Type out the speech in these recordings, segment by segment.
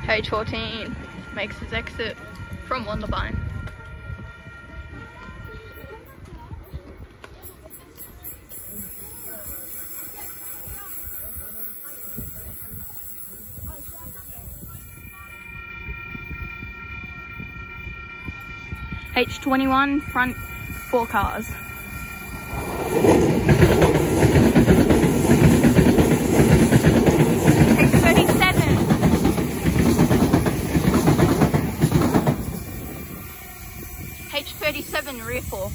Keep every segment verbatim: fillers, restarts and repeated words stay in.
H fourteen makes his exit from Wondabyne. H twenty-one, front four cars. H thirty-seven. H thirty-seven, rear four.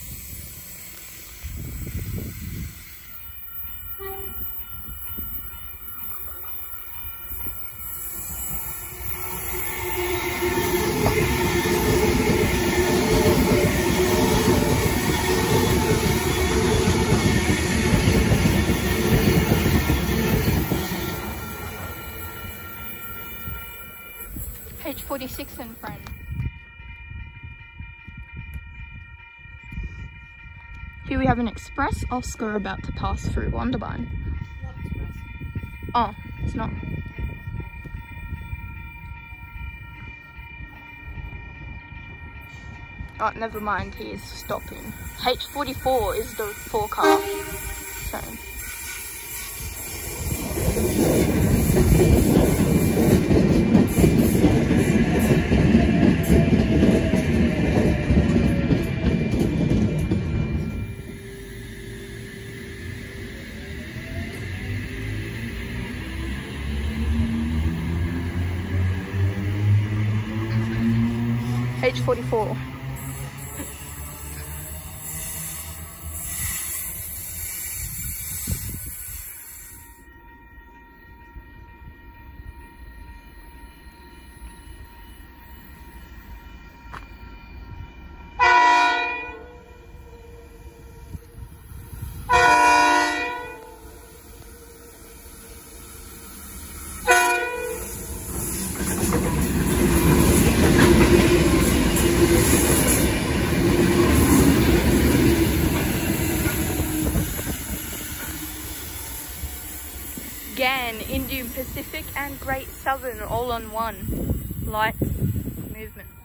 H forty-six in front. Here we have an express Oscar about to pass through Wondabyne. Not express. Oh, it's not. Oh, never mind, he is stopping. H forty-four is the four car. So. H forty-four. Again, Indian Pacific and Great Southern all on one light movement.